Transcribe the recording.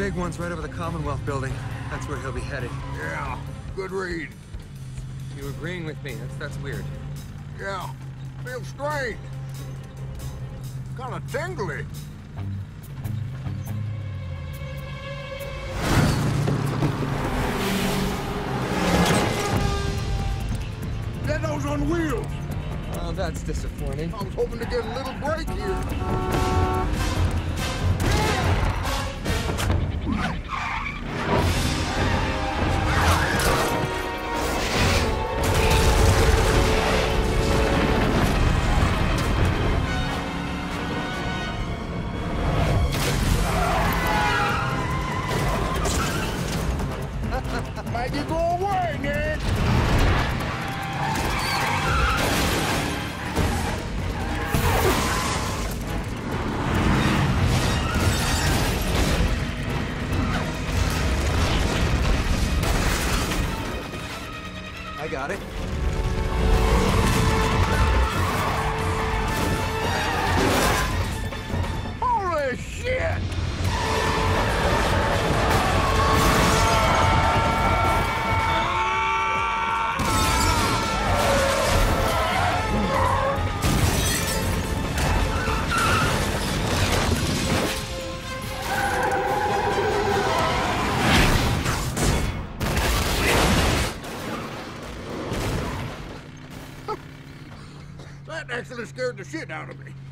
big one's right over the Commonwealth building. That's where he'll be headed. Yeah, good read. You agreeing with me? That's weird. Yeah, feels strange. Kinda tingly. Deados on wheels! Oh, that's disappointing. I was hoping to get a little break here. Make it go away, Nick! I got it. Holy shit! That actually scared the shit out of me.